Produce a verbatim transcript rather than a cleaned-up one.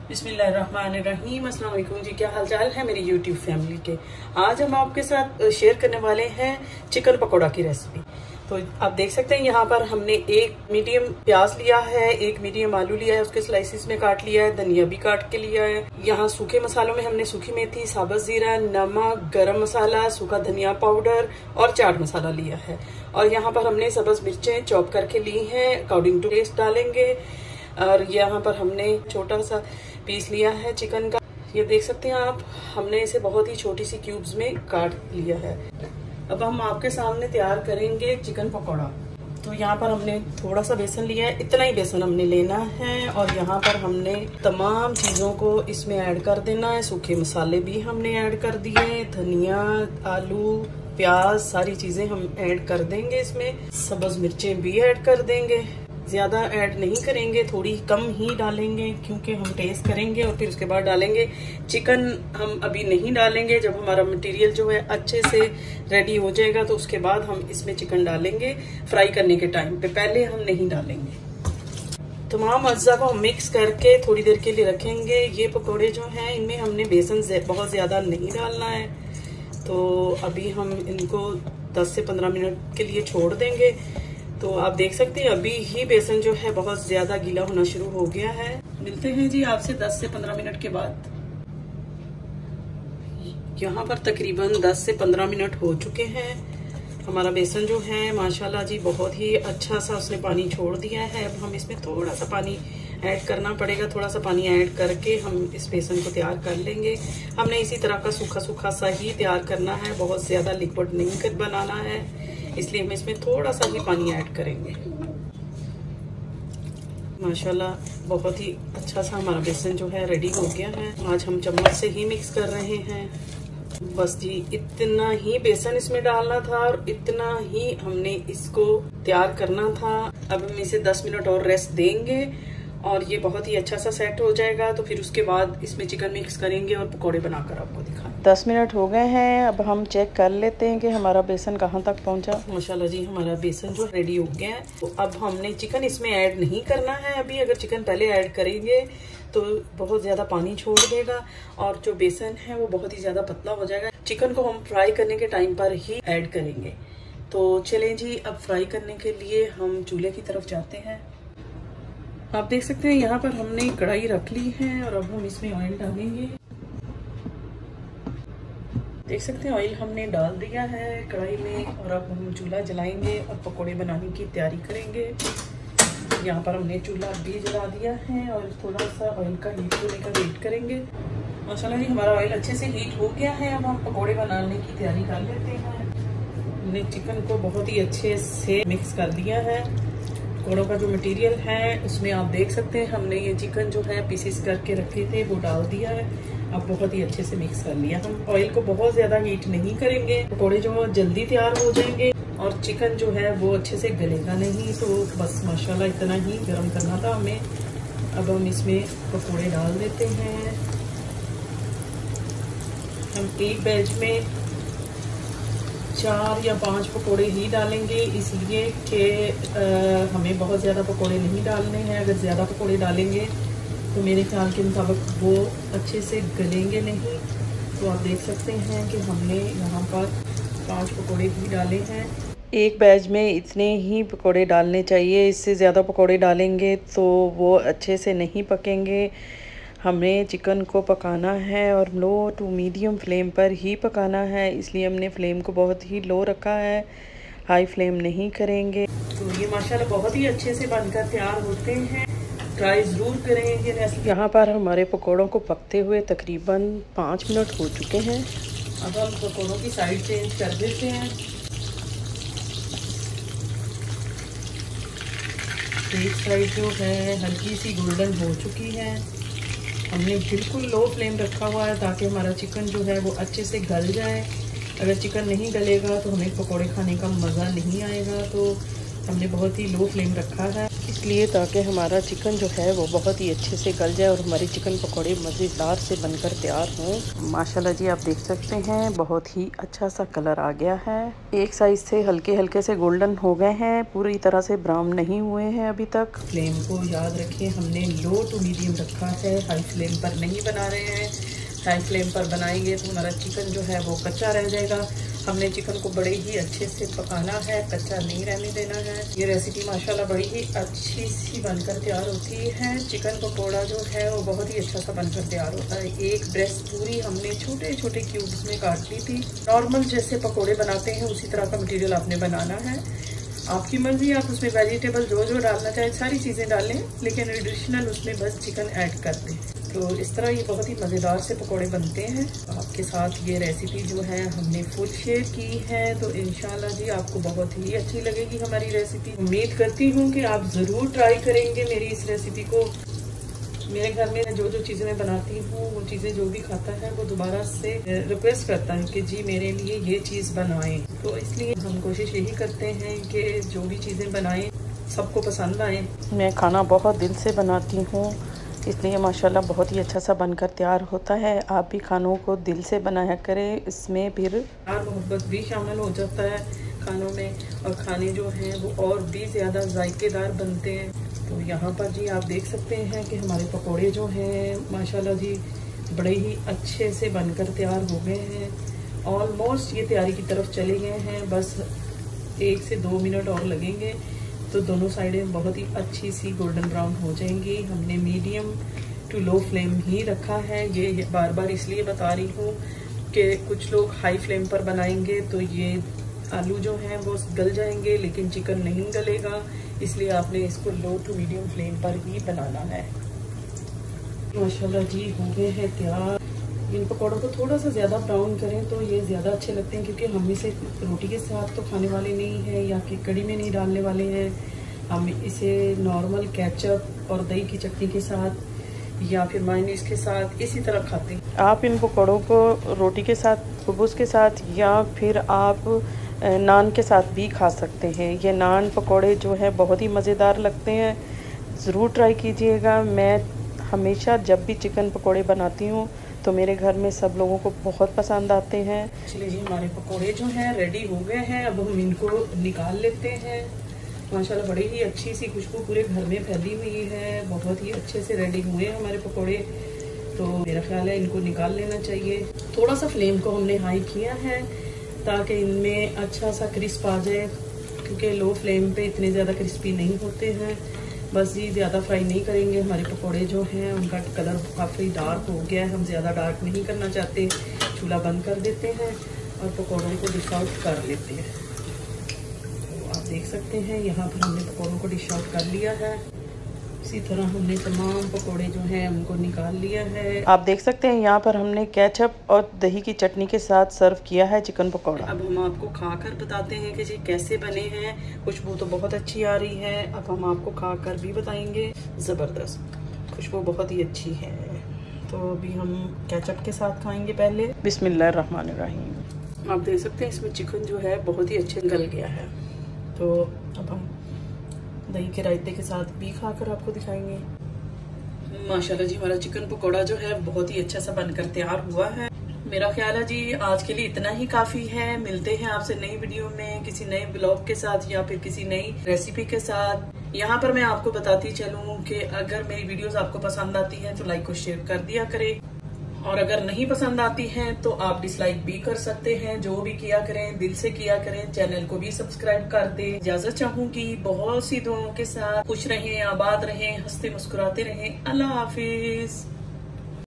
बिस्मिल्लाहिर्रहमानिर्रहीम। अस्सलाम वालेकुम जी, क्या हाल चाल है मेरी यूट्यूब फैमिली के। आज हम आपके साथ शेयर करने वाले हैं चिकन पकौड़ा की रेसिपी। तो आप देख सकते हैं यहाँ पर हमने एक मीडियम प्याज लिया है, एक मीडियम आलू लिया है, उसके स्लाइसिस में काट लिया है, धनिया भी काट के लिया है। यहाँ सूखे मसालों में हमने सूखी मेथी, साबुत जीरा, नमक, गरम मसाला, सूखा धनिया पाउडर और चाट मसाला लिया है। और यहाँ पर हमने सब्ज मिर्चें चॉप करके ली हैं, अकॉर्डिंग टू टेस्ट डालेंगे। और यहाँ पर हमने छोटा सा पीस लिया है चिकन का, ये देख सकते हैं आप। हमने इसे बहुत ही छोटी सी क्यूब्स में काट लिया है। अब हम आपके सामने तैयार करेंगे चिकन पकौड़ा। तो यहाँ पर हमने थोड़ा सा बेसन लिया है, इतना ही बेसन हमने लेना है। और यहाँ पर हमने तमाम चीज़ों को इसमें ऐड कर देना है। सूखे मसाले भी हमने ऐड कर दिए, धनिया, आलू, प्याज, सारी चीज़ें हम ऐड कर देंगे इसमें। सब्ज मिर्चें भी ऐड कर देंगे, ज्यादा ऐड नहीं करेंगे, थोड़ी कम ही डालेंगे क्योंकि हम टेस्ट करेंगे और फिर उसके बाद डालेंगे। चिकन हम अभी नहीं डालेंगे, जब हमारा मटेरियल जो है अच्छे से रेडी हो जाएगा तो उसके बाद हम इसमें चिकन डालेंगे फ्राई करने के टाइम पे, पहले हम नहीं डालेंगे। तमाम अज्जा को हम मिक्स करके थोड़ी देर के लिए रखेंगे। ये पकौड़े जो हैं इनमें हमने बेसन बहुत ज्यादा नहीं डालना है, तो अभी हम इनको दस से पंद्रह मिनट के लिए छोड़ देंगे। तो आप देख सकते हैं अभी ही बेसन जो है बहुत ज्यादा गीला होना शुरू हो गया है। मिलते हैं जी आपसे दस से पंद्रह मिनट के बाद। यहाँ पर तकरीबन दस से पंद्रह मिनट हो चुके हैं। हमारा बेसन जो है माशाल्लाह जी बहुत ही अच्छा सा उसने पानी छोड़ दिया है। अब हम इसमें थोड़ा सा पानी ऐड करना पड़ेगा, थोड़ा सा पानी ऐड करके हम इस बेसन को तैयार कर लेंगे। हमने इसी तरह का सूखा सूखा सा ही तैयार करना है, बहुत ज्यादा लिक्विड नहीं कर बनाना है, इसलिए हम इसमें थोड़ा सा ही पानी ऐड करेंगे। माशाल्लाह बहुत ही अच्छा सा हमारा बेसन जो है रेडी हो गया है। आज हम चम्मच से ही मिक्स कर रहे हैं। बस जी इतना ही बेसन इसमें डालना था और इतना ही हमने इसको तैयार करना था। अब हम इसे दस मिनट और रेस्ट देंगे और ये बहुत ही अच्छा सा सेट हो जाएगा। तो फिर उसके बाद इसमें चिकन मिक्स करेंगे और पकौड़े बनाकर आपको दिखाएं। दस मिनट हो गए हैं, अब हम चेक कर लेते हैं कि हमारा बेसन कहाँ तक पहुँचा। माशाल्लाह जी हमारा बेसन जो रेडी हो गया है। तो अब हमने चिकन इसमें ऐड नहीं करना है अभी। अगर चिकन पहले ऐड करेंगे तो बहुत ज्यादा पानी छोड़ देगा और जो बेसन है वो बहुत ही ज्यादा पतला हो जाएगा। चिकन को हम फ्राई करने के टाइम पर ही ऐड करेंगे। तो चलें जी, अब फ्राई करने के लिए हम चूल्हे की तरफ जाते हैं। आप देख सकते हैं यहाँ पर हमने कढ़ाई रख ली है और अब हम इसमें ऑयल डालेंगे। देख सकते हैं ऑयल हमने डाल दिया है कढ़ाई में और अब हम चूल्हा जलाएंगे और पकोड़े बनाने की तैयारी करेंगे। यहाँ पर हमने चूल्हा भी जला दिया है और थोड़ा सा ऑयल का हीट होने का वेट करेंगे। माशाल्लाह जी हमारा ऑयल अच्छे से हीट हो गया है। अब हम पकोड़े बनाने की तैयारी कर लेते हैं। हमने चिकन को बहुत ही अच्छे से मिक्स कर दिया है। पकौड़ों का जो मटेरियल है उसमें आप देख सकते हैं हमने ये चिकन जो है पीसेस करके रखे थे वो डाल दिया है। अब बहुत ही अच्छे से मिक्स कर लिया। हम ऑयल को बहुत ज्यादा हीट नहीं करेंगे, पकौड़े जो जल्दी तैयार हो जाएंगे और चिकन जो है वो अच्छे से गलेगा नहीं। तो बस माशाल्लाह इतना ही गर्म करना था हमें। अब हम इसमें पकौड़े डाल देते हैं। हम एक बैच में चार या पांच पकोड़े ही डालेंगे, इसलिए कि हमें बहुत ज़्यादा पकोड़े नहीं डालने हैं। अगर ज़्यादा पकोड़े डालेंगे तो मेरे ख्याल के मुताबिक वो अच्छे से गलेंगे नहीं। तो आप देख सकते हैं कि हमने यहाँ पर पांच पकोड़े ही डाले हैं। एक बैच में इतने ही पकोड़े डालने चाहिए, इससे ज़्यादा पकोड़े डालेंगे तो वो अच्छे से नहीं पकेंगे। हमें चिकन को पकाना है और लो टू मीडियम फ्लेम पर ही पकाना है, इसलिए हमने फ्लेम को बहुत ही लो रखा है, हाई फ्लेम नहीं करेंगे। तो ये माशाल्लाह बहुत ही अच्छे से बनकर तैयार होते हैं, ट्राई ज़रूर करेंगे। यहाँ पर हमारे पकोड़ों को पकते हुए तकरीबन पाँच मिनट हो चुके हैं। अब हम पकोड़ों की साइड चेंज कर देते हैं। एक साइड जो है हल्की सी गोल्डन हो चुकी है। हमने बिल्कुल लो फ्लेम रखा हुआ है ताकि हमारा चिकन जो है वो अच्छे से गल जाए। अगर चिकन नहीं गलेगा तो हमें पकोड़े खाने का मज़ा नहीं आएगा। तो हमने बहुत ही लो फ्लेम रखा है, इसलिए ताकि हमारा चिकन जो है वो बहुत ही अच्छे से गल जाए और हमारी चिकन पकौड़े मज़ेदार से बनकर तैयार हों। माशाल्लाह जी, आप देख सकते हैं बहुत ही अच्छा सा कलर आ गया है। एक साइड से हल्के हल्के से गोल्डन हो गए हैं, पूरी तरह से ब्राउन नहीं हुए हैं अभी तक। फ्लेम को याद रखिए, हमने लो टू मीडियम रखा है, हाई फ्लेम पर नहीं बना रहे हैं। हाई फ्लेम पर बनाएंगे तो हमारा चिकन जो है वो कच्चा रह जाएगा। हमने चिकन को बड़े ही अच्छे से पकाना है, कच्चा नहीं रहने देना है। ये रेसिपी माशाल्लाह बड़ी ही अच्छी सी बनकर तैयार होती है। चिकन पकोड़ा जो है वो बहुत ही अच्छा सा बनकर तैयार होता है। एक ब्रेस्ट पूरी हमने छोटे छोटे क्यूब्स में काट ली थी। नॉर्मल जैसे पकोड़े बनाते हैं उसी तरह का मटेरियल आपने बनाना है। आपकी मर्जी, आप उसमें वेजिटेबल जो जो डालना चाहे सारी चीज़ें डालें, लेकिन एडिशनल उसमें बस चिकन ऐड कर दें। तो इस तरह ये बहुत ही मज़ेदार से पकोड़े बनते हैं। आपके साथ ये रेसिपी जो है हमने फुल शेयर की है, तो इंशाल्लाह जी आपको बहुत ही अच्छी लगेगी हमारी रेसिपी। उम्मीद करती हूँ कि आप ज़रूर ट्राई करेंगे मेरी इस रेसिपी को। मेरे घर में जो जो चीज़ें मैं बनाती हूँ वो चीज़ें जो भी खाता है वो दोबारा से रिक्वेस्ट करता है कि जी मेरे लिए ये चीज़ बनाएं। तो इसलिए हम कोशिश यही करते हैं कि जो भी चीज़ें बनाएं सबको पसंद आए। मैं खाना बहुत दिल से बनाती हूँ, इसलिए माशाल्लाह बहुत ही अच्छा सा बनकर तैयार होता है। आप भी खानों को दिल से बनाया करें, इसमें फिर प्यार मोहब्बत भी शामिल हो जाता है खानों में, और खाने जो हैं वो और भी ज़्यादा जायकेदार बनते हैं। तो यहाँ पर जी आप देख सकते हैं कि हमारे पकोड़े जो हैं माशाल्लाह जी बड़े ही अच्छे से बनकर तैयार हो गए हैं। ऑलमोस्ट ये तैयारी की तरफ चले गए हैं, बस एक से दो मिनट और लगेंगे तो दोनों साइडें बहुत ही अच्छी सी गोल्डन ब्राउन हो जाएंगी। हमने मीडियम टू लो फ्लेम ही रखा है। ये बार बार इसलिए बता रही हूँ कि कुछ लोग हाई फ्लेम पर बनाएंगे तो ये आलू जो हैं वो गल जाएंगे, लेकिन चिकन नहीं गलेगा, इसलिए आपने इसको लो टू मीडियम फ्लेम पर ही बनाना है। माशाल्लाह जी हो गए हैं तैयार। इन पकौड़ों को थोड़ा सा ज़्यादा ब्राउन करें तो ये ज़्यादा अच्छे लगते हैं, क्योंकि हम इसे रोटी के साथ तो खाने वाले नहीं हैं या कि कड़ी में नहीं डालने वाले हैं। हम इसे नॉर्मल केचप और दही की चटनी के साथ या फिर मायोनीज के साथ इसी तरह खाते हैं। आप इन पकौड़ों को रोटी के साथ, कुबूस के साथ या फिर आप नान के साथ भी खा सकते हैं। ये नान पकौड़े जो है बहुत ही मज़ेदार लगते हैं, ज़रूर ट्राई कीजिएगा। मैं हमेशा जब भी चिकन पकौड़े बनाती हूँ तो मेरे घर में सब लोगों को बहुत पसंद आते हैं। चलिए जी हमारे पकोड़े जो हैं रेडी हो गए हैं, अब हम इनको निकाल लेते हैं। माशाल्लाह बड़ी ही अच्छी सी खुशबू पूरे घर में फैली हुई है, बहुत ही अच्छे से रेडी हुए हैं हमारे पकोड़े। तो मेरा ख्याल है इनको निकाल लेना चाहिए। थोड़ा सा फ्लेम को हमने हाई किया है ताकि इनमें अच्छा सा क्रिस्प आ जाए, क्योंकि लो फ्लेम पे इतने ज़्यादा क्रिस्पी नहीं होते हैं। बस ये ज़्यादा फ्राई नहीं करेंगे। हमारे पकोड़े जो हैं उनका कलर काफ़ी डार्क हो गया है, हम ज़्यादा डार्क नहीं करना चाहते। चूल्हा बंद कर देते हैं और पकोड़ों को डिश आउट कर लेते हैं। तो आप देख सकते हैं यहाँ पर हमने पकोड़ों को डिश आउट कर लिया है। इसी तरह हमने तमाम पकोड़े जो हैं उनको निकाल लिया है। आप देख सकते हैं यहाँ पर हमने केचप और दही की चटनी के साथ सर्व किया है चिकन पकौड़ा। अब हम आपको खाकर बताते हैं कि जी कैसे बने हैं। खुशबू तो बहुत अच्छी आ रही है, अब हम आपको खाकर भी बताएंगे। ज़बरदस्त खुशबू बहुत ही अच्छी है। तो अभी हम केचप के साथ खाएंगे पहले। बिस्मिल्लाहिर्रहमानिर्रहीम। आप देख सकते हैं इसमें चिकन जो है बहुत ही अच्छे गल गया है। तो अब हम दही के रायते के साथ भी खाकर आपको दिखाएंगे। माशाल्लाह जी हमारा चिकन पकोड़ा जो है बहुत ही अच्छा सा बनकर तैयार हुआ है। मेरा ख्याल है जी आज के लिए इतना ही काफी है। मिलते हैं आपसे नई वीडियो में किसी नए ब्लॉग के साथ या फिर किसी नई रेसिपी के साथ। यहाँ पर मैं आपको बताती चलूँ कि अगर मेरी वीडियोस आपको पसंद आती हैं तो लाइक और शेयर कर दिया करें, और अगर नहीं पसंद आती हैं तो आप डिसलाइक भी कर सकते हैं। जो भी किया करें दिल से किया करें। चैनल को भी सब्सक्राइब कर दें। इजाजत चाहूंगी। बहुत सी दुआओं के साथ खुश रहें, आबाद रहें, हंसते मुस्कुराते रहें। अल्लाह हाफिज।